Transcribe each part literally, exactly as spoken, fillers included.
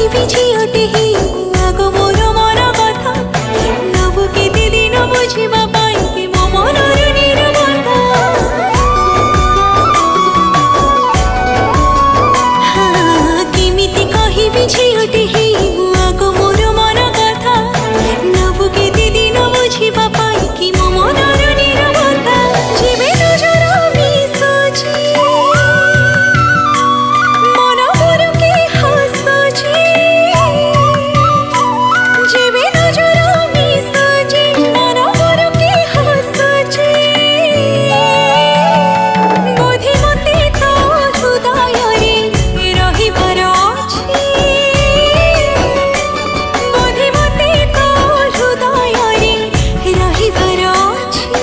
कहिबी झियोटे ही आगो मोर मन कथा नबु केते दिन बुझिबा पाई कि मो मनर निरवता हाँ केमिति कहिबी झियोटे ही आगो मोर मन कथा नबु केते दिन बुझिबा पाई कि मो मनर निरवता जेबे नजर मिसुची मन मोरके हसुची जेबे नजर मिसुची मन मोरके हसुची बोधि मते तो हृदय रे रहिबार अछि बोधि मते तो हृदय रे रहिबार अछि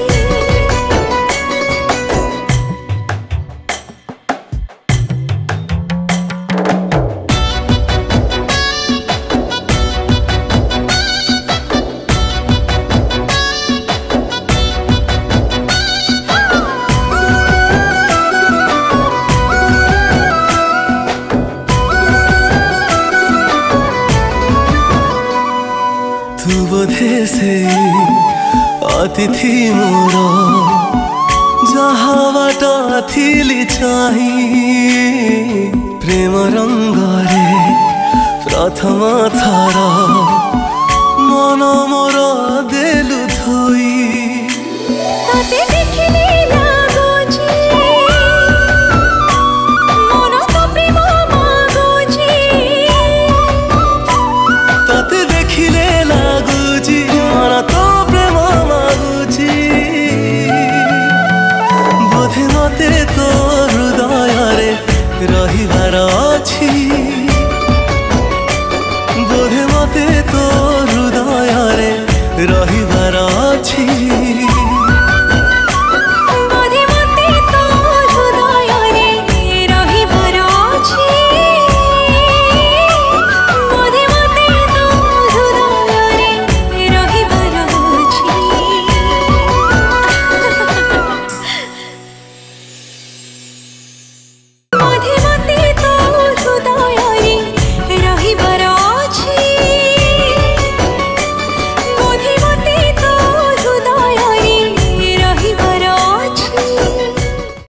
तू बोधे से अतिथि मोर जहाँ बाट थिली चाही प्रेम रंगरे प्रथम थर मन मोर देलु धोई